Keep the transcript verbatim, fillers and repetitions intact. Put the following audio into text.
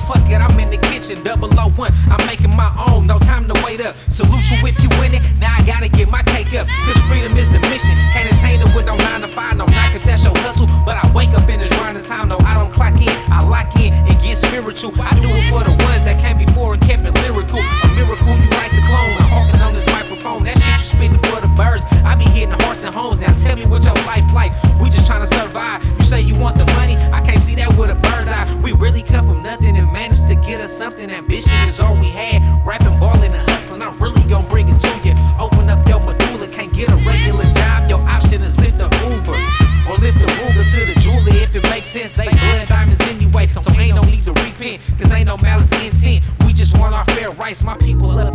fuck it, I'm in the kitchen, double oh one, I'm making my own, no time to wait up. Salute you if you win it, now I gotta get my cake up. Cause freedom is the mission, can't attain it with no nine to five, no knock if that's your hustle. But I wake up in this grinding time, no, I don't clock in, I lock in and get spiritual. I do it for the ones that came before and kept it lyrical. A miracle you like to clone, and hawking on this microphone, that shit you spitting for the birds. I be hitting hearts and homes, now tell me what your life like. We just trying to survive, you say you want the money, I can't see that with a bird's eye. We really come from nothing and managed to get us something. Ambition is all we had, rapping, balling and hustling, I'm really gonna bring it to you. Open up your medulla, can't get a regular job, your option is lift the Uber or lift the Ruger to the jeweler if it makes sense. They blood diamonds anyway, so ain't no need to repent, cause ain't no malice intent. We just want our fair rights, my people love